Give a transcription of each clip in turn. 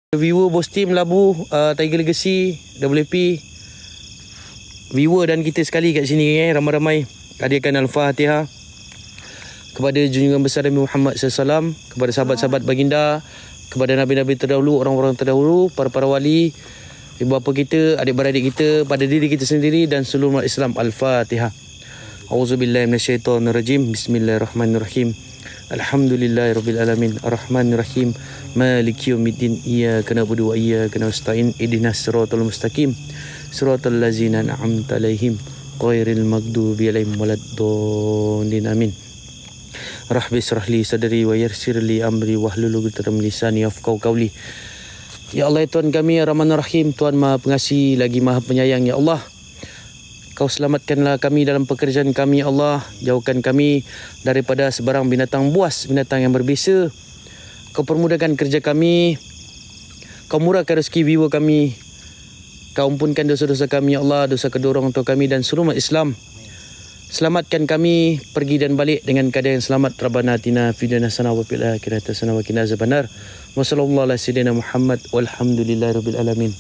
Viewer Bos Team Labu, Tiger Legacy, WP, viewer dan kita sekali kat sini ramai-ramai hadiahkan Al-Fatihah kepada junjungan besar Nabi Muhammad SAW, kepada sahabat-sahabat baginda, kepada nabi-nabi terdahulu, orang-orang terdahulu, para-para wali, ibu bapa kita, adik-beradik kita, pada diri kita sendiri dan seluruh umat Islam. Al-Fatihah. Auzubillahi minasyaitonirrajim. Bismillahirrahmanirrahim. Alhamdulillahirabbil alamin. Arrahmanirrahim. Maliki yaumiddin. Iyyaka na'budu wa iyyaka nasta'in. Ihdinas siratal mustaqim. Siratal ladzina an'amta 'alaihim ghairil maghdubi 'alaihim waladdallin. Amin. Rabbi shrah li sadri wa yassir li amri wahlul 'uqdatam min lisani yafqahu qawli. Ya Allah, ya Tuhan kami, ya Rahman Rahim, Tuhan Maha Pengasih lagi Maha Penyayang, ya Allah. Kau selamatkanlah kami dalam pekerjaan kami, ya Allah. Jauhkan kami daripada sebarang binatang buas, binatang yang berbisa. Kau permudahkan kerja kami. Kau murahkan rezeki viewer kami. Kau ampunkan dosa-dosa kami, ya Allah, dosa kedua orang tua kami dan seluruh umat Islam. Selamatkan kami pergi dan balik dengan keadaan yang selamat. Rabbana atina fid dunya hasanah wa fil akhirati hasanah wa qina azabannar. Wa sallallahu ala sayyidina Muhammad walhamdulillahirabbil alamin.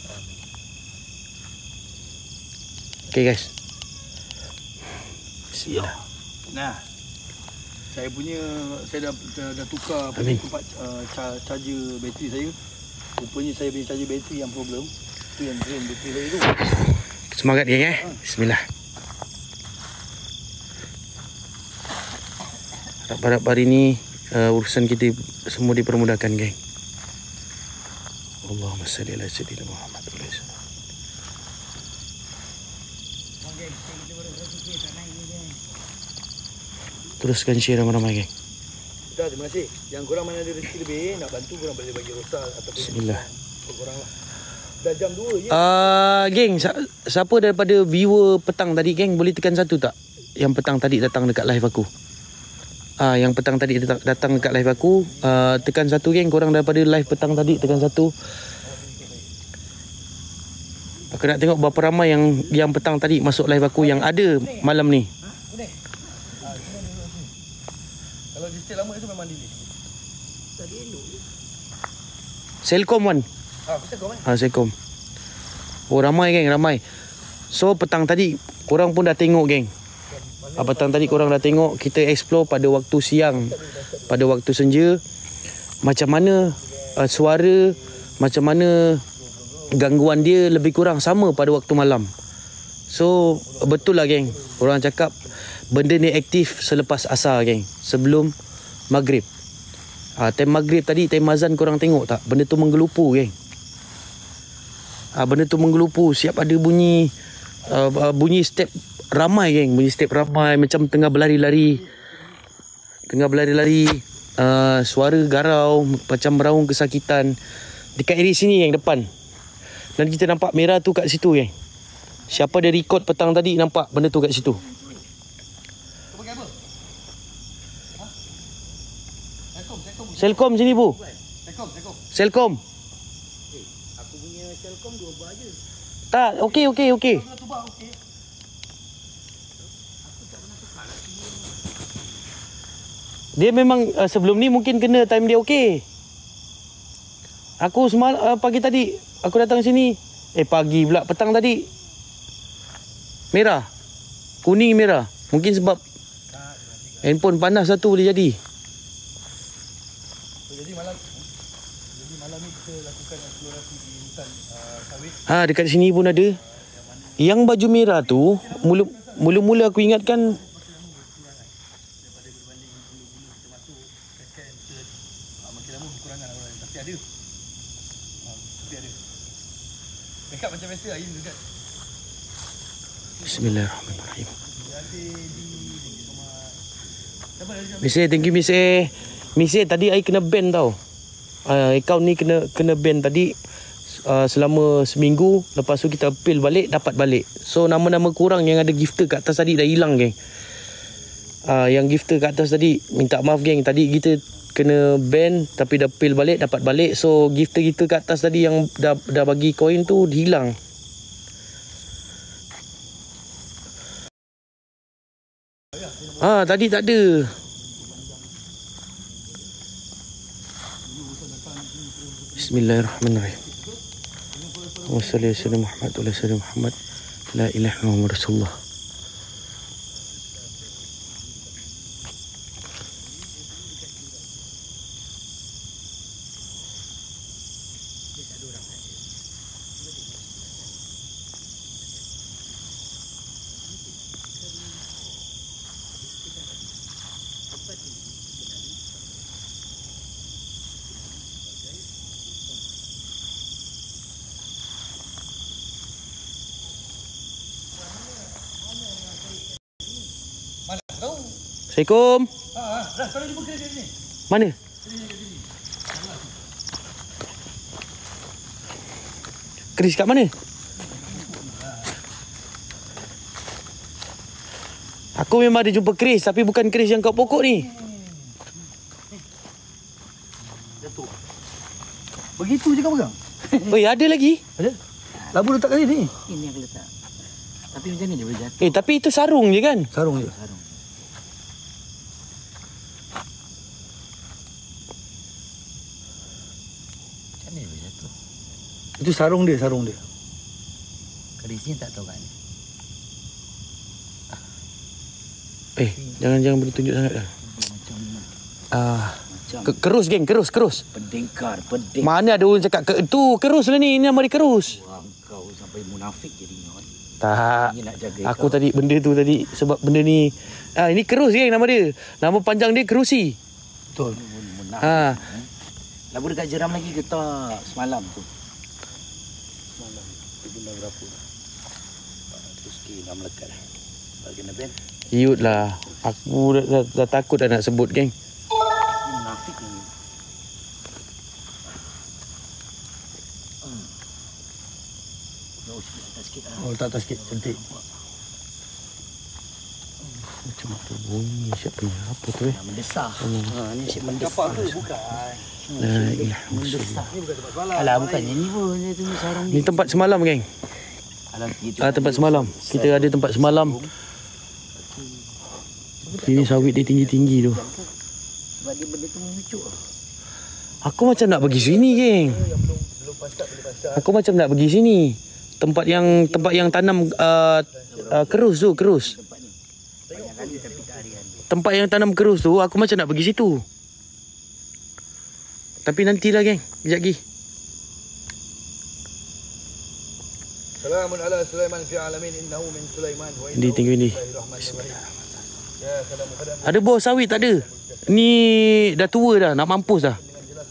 Okay guys. Bismillah. Nah, saya dah tukar tempat charger bateri saya. Rupanya saya punya charger bateri yang problem. Tu yang drain bateri saya tu. Semangat geng Bismillah. Harap-harap hari ni urusan kita semua dipermudahkan geng. Allahumma salli ala sayyidina Muhammad. Teruskan share ramai-ramai geng. Dah, terima kasih. Yang korang mana ada rezeki lebih nak bantu, korang boleh bagi rosal ataupun Bismillah. korang lah. Dah jam 2 je. Geng, siapa daripada viewer petang tadi geng boleh tekan satu tak? Yang petang tadi datang dekat live aku. Yang petang tadi datang dekat live aku, tekan satu geng. Korang daripada live petang tadi tekan satu. Aku nak tengok berapa ramai yang petang tadi masuk live aku yang ada malam ni. Kalau di stay lama itu memang delay. Tadi elok je. Selcom kan? Aku Selcom Selcom. Oh ramai geng, ramai. So petang tadi korang pun dah tengok geng. Petang tadi korang dah tengok, kita explore pada waktu siang, pada waktu senja, macam mana suara, macam mana gangguan dia lebih kurang sama pada waktu malam. So betul lah geng, orang cakap benda ni aktif selepas asar geng, sebelum maghrib. Time maghrib tadi, time azan korang tengok tak? Benda tu menggelupu geng. Benda tu menggelupu, siap ada bunyi bunyi step ramai geng, bunyi step ramai macam tengah berlari-lari. Suara garau macam meraung kesakitan dekat area sini yang depan. Dan kita nampak merah tu kat situ geng. Siapa dia record petang tadi nampak benda tu kat situ. Selcom sini bu. Selcom. Aku punya Selcom 2 bar je. Tak, okey. Dia memang sebelum ni mungkin kena time dia okey. Aku pagi tadi aku datang sini, pagi pula, petang tadi merah. Kuning merah. Mungkin sebab handphone panas satu boleh jadi. Jadi malam ni kita lakukan eksplorasi di hutan sawit. Dekat sini pun ada. Yang baju merah tu mula-mula aku ingatkan Makin lama kekurangan orang, tapi ada. Dekat macam biasa air dekat. Bismillahirrahmanirrahim. Miss, thank you Miss. Miss tadi I kena ban tau. Account ni kena ban tadi selama seminggu. Lepas tu kita appeal balik, dapat balik. So nama-nama kurang yang ada gifter kat atas tadi dah hilang geng. Yang gifter kat atas tadi minta maaf geng. Tadi kita kena ban tapi dah appeal balik, dapat balik. So gifter kita kat atas tadi yang dah bagi koin tu hilang. Tadi tak ada. Bismillahirrahmanirrahim. Wassalamualaikum warahmatullahi wabarakatuh. La ilaha illallah Rasulullah. Assalamualaikum. Dah, kalau jumpa kerja ni. Mana? Keris kat mana? Aku memang ada jumpa keris, tapi bukan keris yang kat pokok ni. Jatuh. Begitu je kau pegang? Oi, ada lagi? Ada? Labu letak kat sini. Ini yang letak. Tapi macam ni dia boleh jatuh. Tapi itu sarung je kan? Sarung je. Sarung. Macam ni dia boleh jatuh. Itu sarung dia, sarung dia. Keris ni tak tahu kan. Jangan boleh tunjuk sangat dah. Macam Kerus geng, kerus. pendengkar. Mana ada orang cakap tu kerus lah ni, nama dia kerus. Wah, kau sampai munafik jadi ngot. Tak. Ini nak jaga Aku kau. tadi benda tu tadi sebab benda ni ini kerus geng nama dia. Nama panjang dia Kerusi. Betul. Munafik. Labu dekat jeram lagi ke tak semalam tu? Semalam. Dia guna berapa? Terus dah melekat dah. Bagi Nabil. Iut lah. Aku dah takut dah nak sebut geng. Ini munafik ni. Oh, sikit lah. Oh, letak atas sikit. Cantik. Macam apa bunyi siapa ni? Apa tu Dah mendesah. Ni asyik mendesah. Dapat ke? Bukan. La ilaha Mendesah. Ni bukan tempat semalam. Alah, bukannya ni pun. Dia tu sarung Ni tempat semalam geng. Alah, gitu. Tempat semalam. Kita ada tempat semalam. Sini sawit dia tinggi-tinggi tu. Sebab dia benda tu mengucuk. Aku macam nak pergi sini geng. Belum pasat, boleh pasat. Aku macam nak pergi sini. Tempat yang tanam kerus tu, kerus. Tempat ni. Banyak kali tapi tak hari-hari. Tempat yang tanam kerus tu aku macam nak pergi situ. Tapi nantilah geng, kejap lagi. Salamun ala Sulaiman fi alamin innahu min Sulaiman wa Ini tinggi ni. Ya, salam kepada Ada buah sawit tak ada? Ni dah tua dah, nak mampus dah.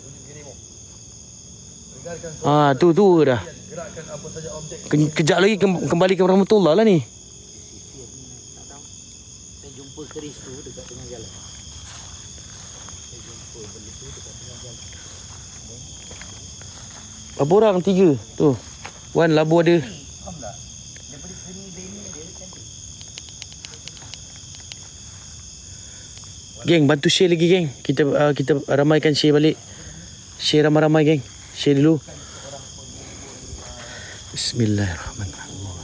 Tu tua dah. gerakkan apa saja objek. Kejap lagi kembali ke rahmatullah lah ni. Saya jumpa keris tu dekat tengah jalan. Berapa orang? 3. Tu. Wan, labu ada. Alhamdulillah. Daripada seni beni dia cantik. Geng, bantu share lagi geng. Kita ramaikan share balik. Share ramai-ramai geng. Share dulu. Bismillahirrahmanirrahim.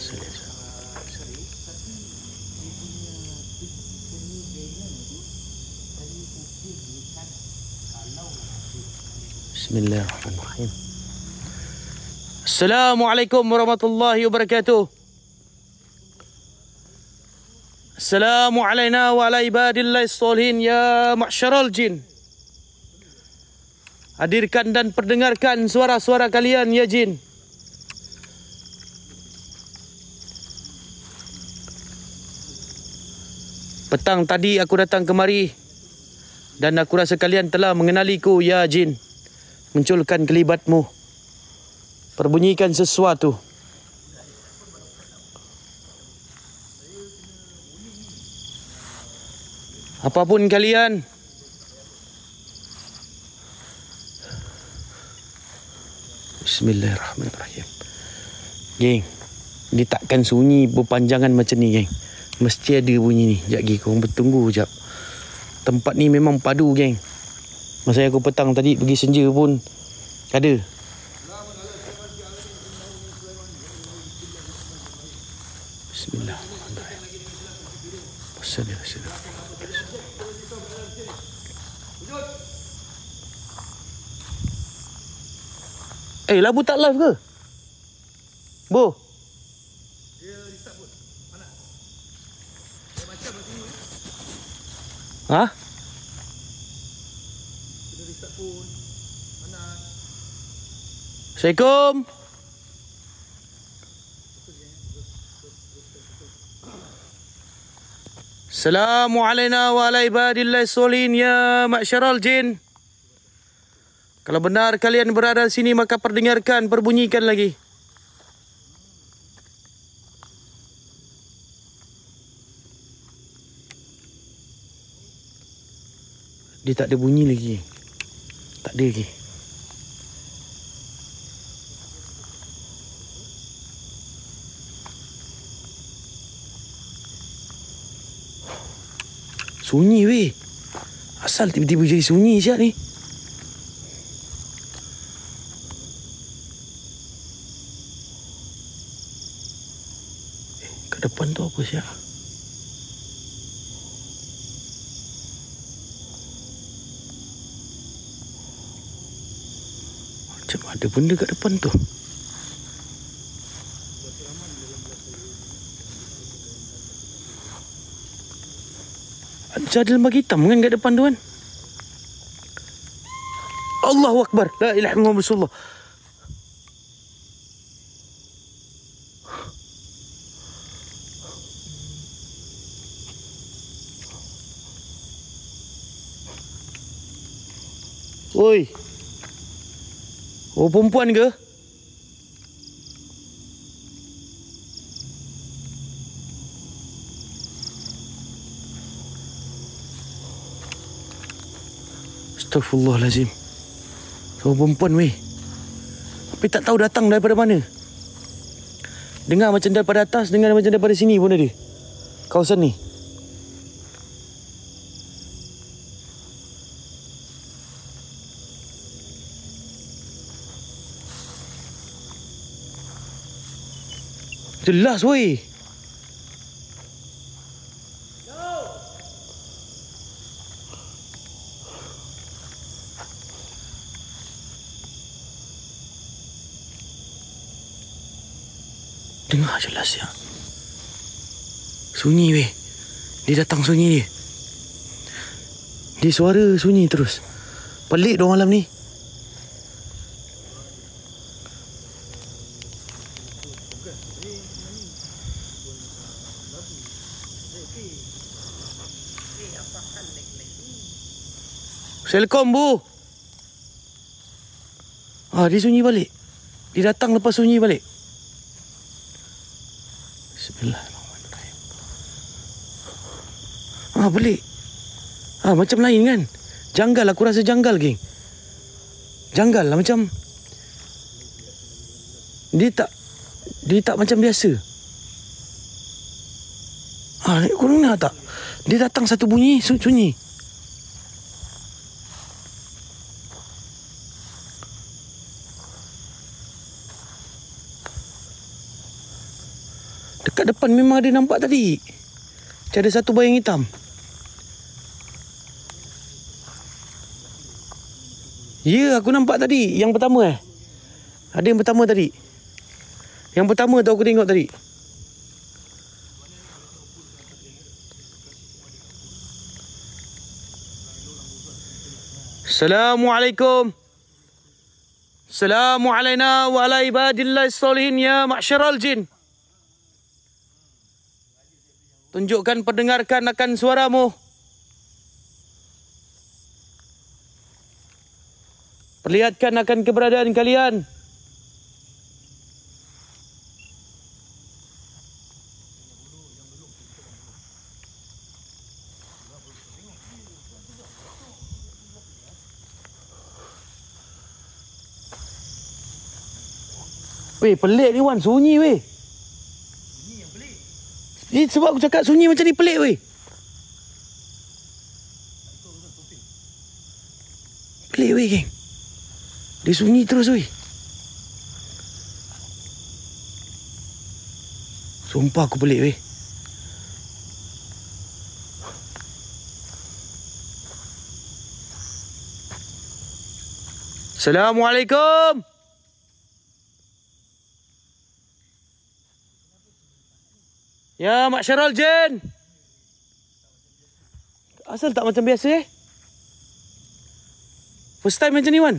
Bismillahirrahmanirrahim. Assalamualaikum warahmatullahi wabarakatuh. Assalamu alaina wa ala ibadillahi sholihin ya ma'syaral jin. Hadirkan dan perdengarkan suara-suara kalian ya jin. Petang tadi aku datang kemari dan aku rasa kalian telah mengenaliku ya jin. Munculkan kelibatmu. Perbunyikan sesuatu. Apapun kalian. Bismillahirrahmanirrahim. Geng, dia takkan sunyi berpanjangan macam ni geng. Mesti ada bunyi ni. Sekejap lagi korang bertunggu sekejap. Tempat ni memang padu geng. Masa aku petang tadi pergi senja pun ada. Bismillahirrahmanirrahim. Assalamualaikum. Labu tak live ke? Bo. Dia restart pun. Mana? Dia macam macam ni. Ha? Kena restart pun. Mana? Assalamualaikum. Assalamualaikum wa ala ibadillahi solihin ya ma'syaral jin. Kalau benar kalian berada di sini maka perdengarkan, perbunyikan lagi. Dia tak ada bunyi lagi. Tak ada lagi. Sunyi weh. Asal tiba-tiba jadi sunyi siap ni. Kat depan tu apa siap? Macam ada benda kat depan tu. Ada lembaga hitam kan kat depan tu kan? Allahu Akbar. La ilaha illallah Rasulullah. Oi. Oh, perempuan ke? Astaghfirullahalazim. Oh, perempuan weh. Tapi tak tahu datang daripada mana. Dengar macam daripada atas, dengar macam daripada sini pun ada. Kawasan ni. Jelas weh. Dengar jelas ya. Sunyi weh. Dia datang sunyi dia. Dia suara sunyi terus. Pelik dong malam ni. Assalamualaikum Bu. Dia sunyi balik. Dia datang lepas sunyi balik. Bismillahirrahmanirrahim. Pelik. Macam lain kan. Janggal, aku rasa janggal geng. Janggal lah macam. Dia tak macam biasa. Korang nak tak? Dia datang satu bunyi, sunyi. Dekat depan memang ada nampak tadi. Macam ada satu bayang hitam. Ya, aku nampak tadi. Yang pertama Ada yang pertama tadi. Yang pertama tu aku tengok tadi. Assalamualaikum. Assalamualaikum wa ala ibadillahi solihin ya ma'syaral jin. Tunjukkan, perdengarkan akan suaramu. Perlihatkan akan keberadaan kalian. Weh, pelik ni Wan, sunyi weh. Sebab aku cakap sunyi macam ni pelik weh. Pelik weh geng. Dia sunyi terus weh. Sumpah aku pelik weh. Assalamualaikum. Ya, Mak Syarul Jin. Asal tak macam biasa First time macam ni, Wan.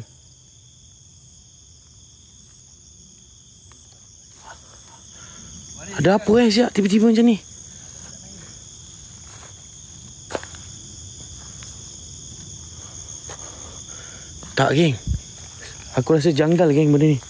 Ada apa siap tiba-tiba macam ni? Tak, geng. Aku rasa janggal, geng, benda ni.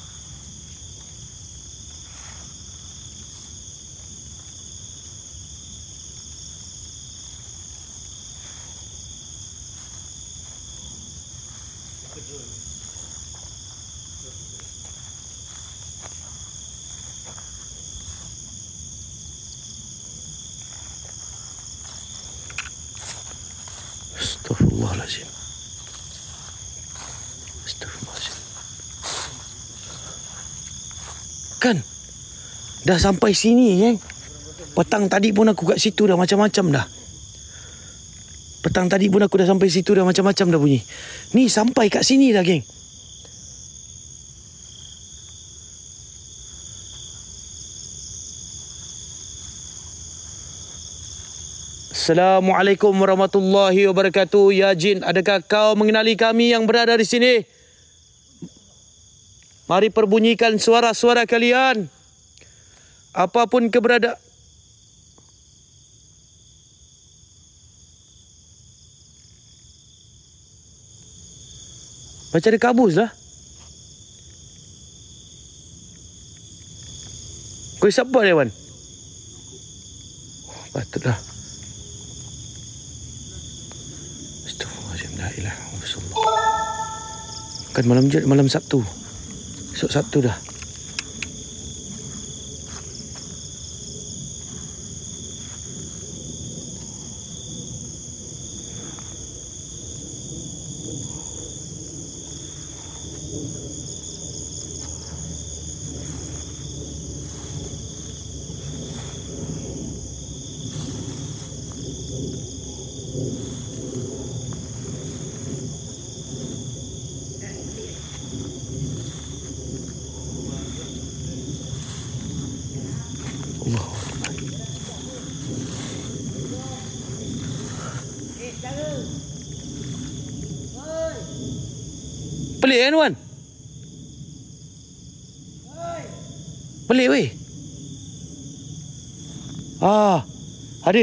Astaghfirullahaladzim. Astaghfirullahaladzim. Kan? Dah sampai sini, geng. Petang tadi pun aku kat situ dah macam-macam dah. Petang tadi pun aku dah sampai situ dah macam-macam dah bunyi. Ni sampai kat sini dah, geng. Assalamualaikum warahmatullahi wabarakatuh. Ya Jin, adakah kau mengenali kami yang berada di sini? Mari perbunyikan suara-suara kalian. Apapun keberadaan. Macam ada kabus lah. Kau siapa dia, Wan? Patutlah. La ilaha illallah. Kan malam Sabtu. Esok Sabtu dah. Pelik kan, Wan? Pelik weh. Ada.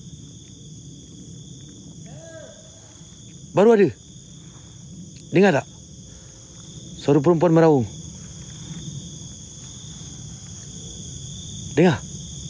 Baru ada. Dengar tak? Suara perempuan meraung. Dengar.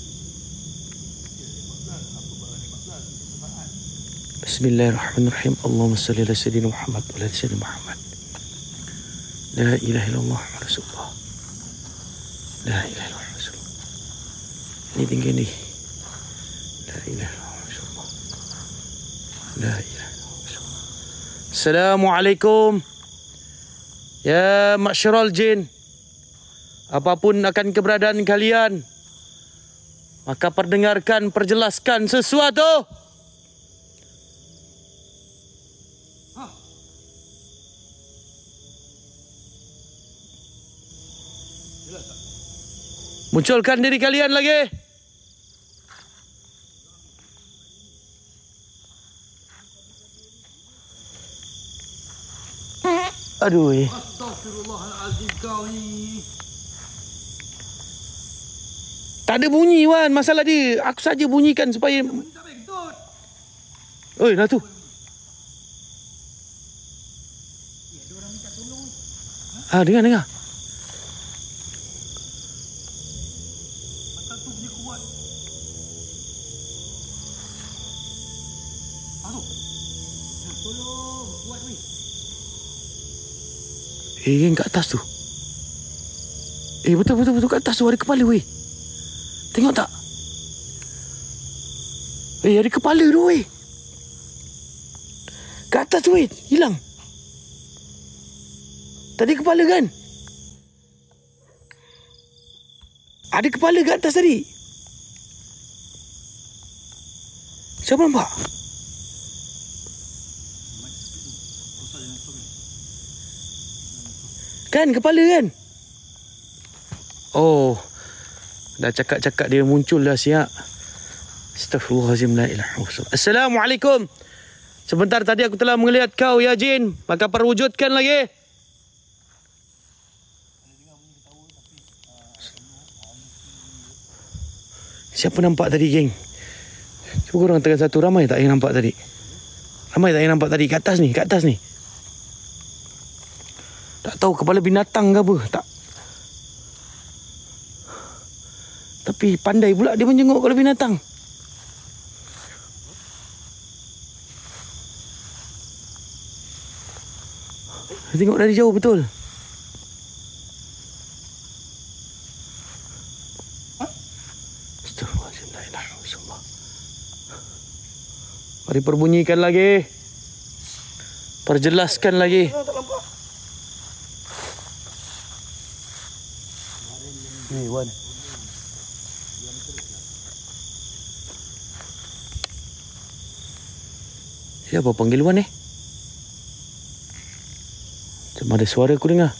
Bismillahirrahmanirrahim. Allahumma salli ala sayyidina Muhammad wa ala sayyidina Muhammad. La ilaha illallah Rasulullah. La ilaha illallah Rasulullah. Ini tinggi ni. La ilaha illallah Rasulullah. La ilaha illallah Rasulullah. Assalamualaikum. Ya Ma'syarul Jin. Apapun akan keberadaan kalian, maka perdengarkan, perjelaskan sesuatu. Munculkan diri kalian lagi. Aduh. Astagfirullahalazim kau ni. Tak ada bunyi, Wan. Masalah dia, aku saja bunyikan supaya... Oi, dah tu. Dengar. Yang kat atas tu. Betul kat atas tu ada kepala weh. Tengok tak? Ada kepala tu weh. Kat atas tu weh, hilang. Tadi kepala kan? Ada kepala kat atas tadi. Siapa nampak? Kan kepala kan? Oh, Dah cakap-cakap dia muncul dah siap. Astaghfirullahalazim, la ilaha illallah. Assalamualaikum. Sebentar tadi aku telah melihat kau ya jin, maka perwujudkan lagi. Siapa nampak tadi, geng? Cuba korang tekan satu. Ramai tak yang nampak tadi? Ramai tak yang nampak tadi? Kat atas ni, kat atas ni. Tak tahu kepala binatang ke apa. Tak. Tapi pandai pula dia menjenguk kepala binatang. Dia tengok dari jauh betul. Astagfirullahaladzim, la ilaha illallah. Mari perbunyikan lagi. Perjelaskan lagi. Ni Wan. Siapa panggil Wan ni? Macam ada suara aku dengar.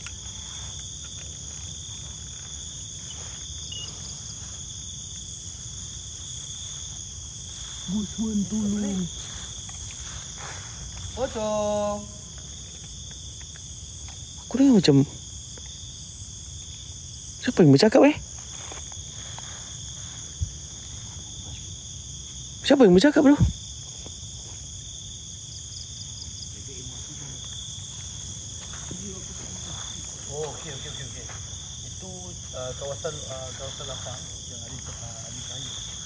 Bos Wan tolong. Pocong. Aku dengar macam siapa yang bercakap Siapa yang bercakap tu? Oh, okey. Itu kawasan lapang yang ada air.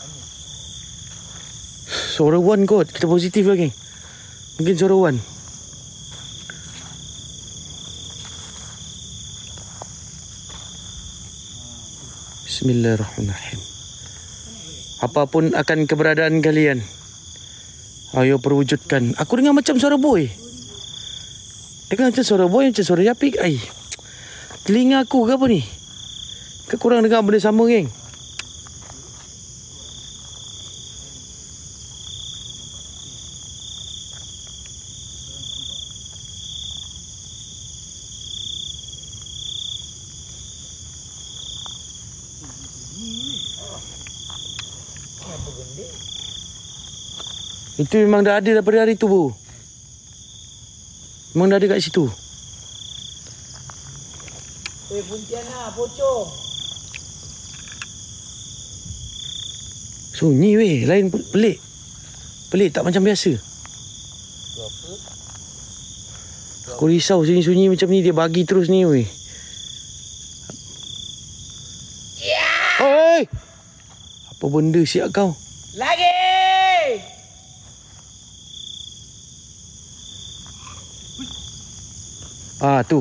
Suara Wan kot. Kita positif lah, geng. Mungkin suara Wan. Bismillahirrahmanirrahim. Apapun akan keberadaan kalian, ayo perwujudkan. Aku dengar macam suara boy. Dengar macam suara boy, macam suara Yapik. Telinga aku ke apa ni? Kurang dengar benda sama, geng. Itu memang dah ada daripada hari tu, Bu. Memang dah ada kat situ. Pontianak, pocong. Sunyi weh. Lain pelik. Pelik tak macam biasa. Aku risau sunyi-sunyi macam ni. Dia bagi terus ni weh. Oi! Apa benda siap kau? Lagi! Tu.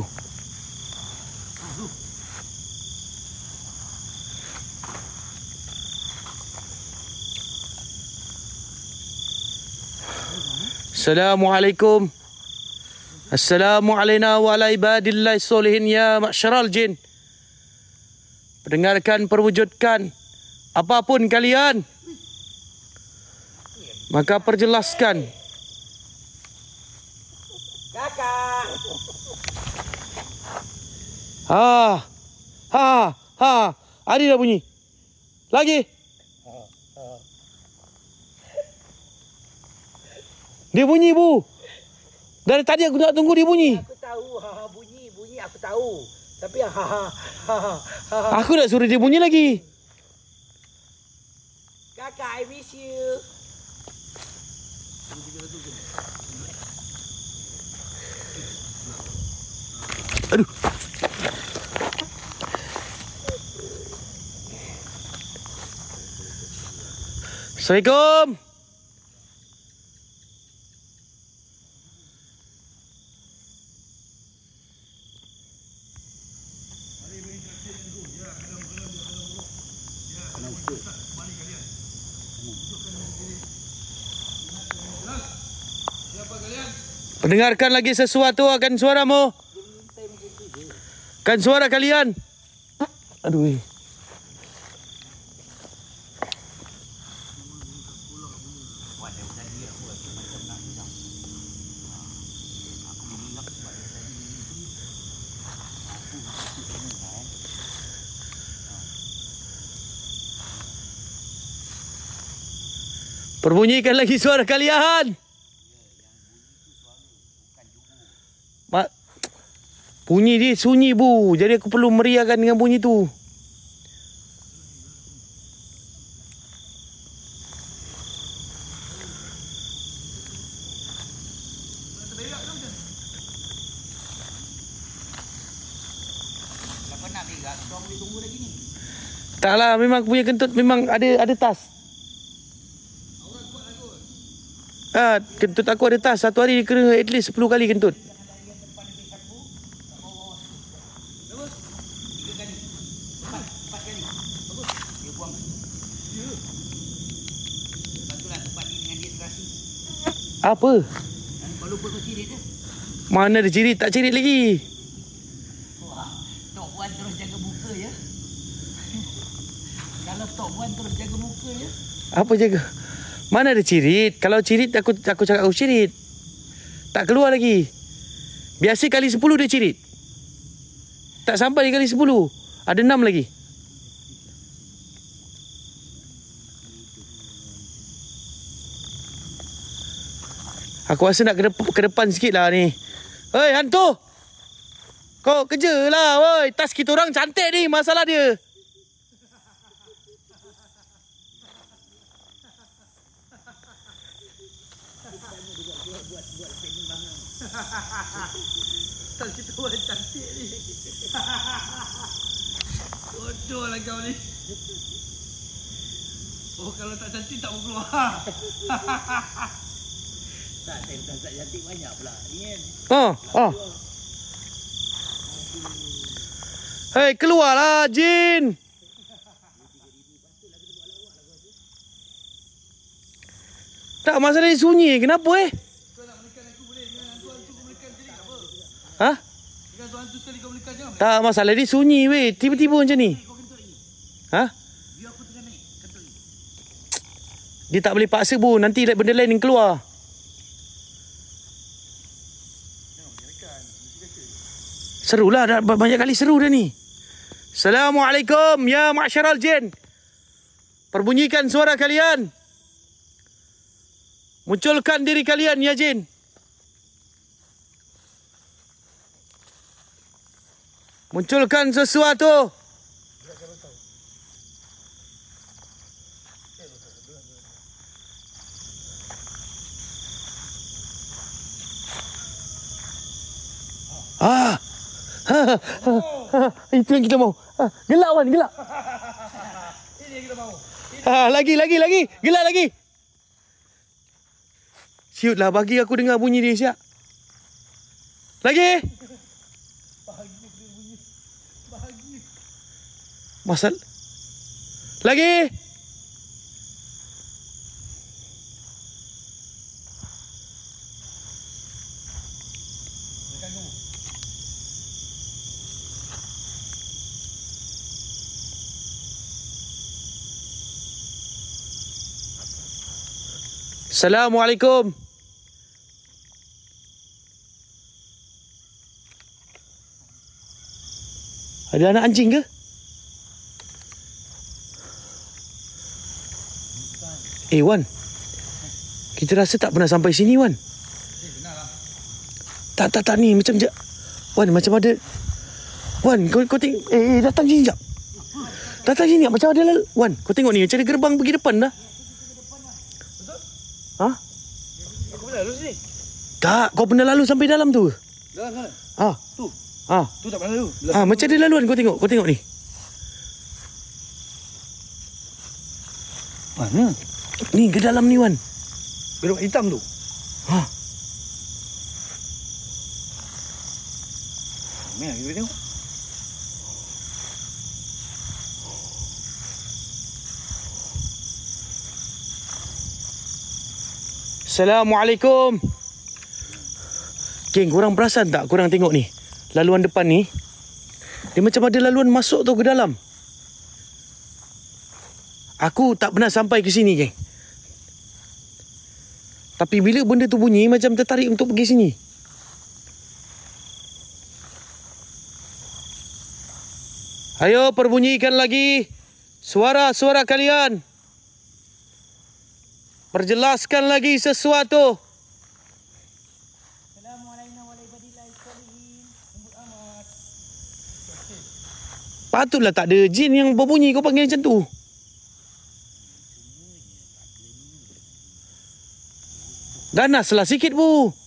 Assalamualaikum. Assalamualaikum wa ala ibadillahi solihin ya ma'syaral jin. Pendengarkan, perwujudkan. Apapun kalian, maka perjelaskan. Kakak. Ada dah bunyi. Lagi. Dia bunyi, Bu. Dari tadi aku nak tunggu dia bunyi. Aku tahu, bunyi aku tahu. Tapi Aku nak suruh dia bunyi lagi. Kakak, I miss you. Aduh. Assalamualaikum. Pendengarkan lagi sesuatu akan suaramu. Kan suara kalian. Aduh. Perbunyikan lagi suara kalian. Bunyi dia sunyi bu. Jadi aku perlu meriahkan dengan bunyi tu. Taklah, memang aku punya kentut memang ada tas. Kentut aku ada tas. Satu hari kena at least 10 kali kentut. Apa? Mana ada cirit? Tak cirit lagi. Tok Wan terus jaga muka ya. Kalau Tok Wan terus jaga muka ya. Apa jaga? Mana ada cirit? Kalau cirit aku cakap aku cirit. Tak keluar lagi. Biasa kali 10 dia cirit. Tak sampai kali 10. Ada 6 lagi. Aku rasa nak ke depan sikit lah ni. Hei hantu! Kau kerja lah woi. Tas kita orang cantik ni. Masalah dia. Tas kita orang cantik ni. Bodoh lah kau ni. Oh kalau tak cantik tak mau keluar. Tak cantik banyak pula. Ni kan. Hei, keluarlah jin. Tak, masalah dia sunyi. Kenapa Kau nak menekan aku boleh. Dengan hantu-hantu kau menekan jadi apa? Ha? Dengan hantu-hantu sekali kau menekan jangan. Tak, masalah dia sunyi weh. Tiba-tiba macam ni. kau kentut lagi. Ha? Biar aku tengah naik kentut lagi. Dia tak boleh paksa bu. Nanti benda lain yang keluar. Serulah. Dah banyak kali seru dah ni. Assalamualaikum ya ma'syaral jin. Perbunyikan suara kalian. Munculkan diri kalian ya jin. Munculkan sesuatu. Itu yang kita mau. Gelak Wan, gelak. Ini yang kita mahu. Lagi. Gelak lagi. Siut lah, bagi aku dengar bunyi dia siap. Lagi. Bahagia. Masal. Lagi. Assalamualaikum. Ada anak anjing ke? Wan. Kita rasa tak pernah sampai sini Wan. Tak ni macam je. Wan macam ada. Wan kau tengok. Datang sini jap. Datang sini macam ada lalu. Wan kau tengok ni macam ada gerbang pergi depan dah. Ha? Aku pernah lalu sini. Tak, kau pernah lalu sampai dalam tu. Dalam sana. Tu. Tu tak pernah lalu. Macam ada laluan kau tengok ni. Mana? Ni ke dalam ni Wan. Gerbang hitam tu. Mana kita tengok. Assalamualaikum. Geng, korang perasan tak korang tengok ni? Laluan depan ni. Dia macam ada laluan masuk tu ke dalam. Aku tak pernah sampai ke sini, geng. Tapi bila benda tu bunyi, macam tertarik untuk pergi sini. Ayo, perbunyikan lagi suara-suara kalian. perjelaskan lagi sesuatu. Patutlah tak ada jin yang berbunyi kau panggil macam tu. Ganaslah sikit bu.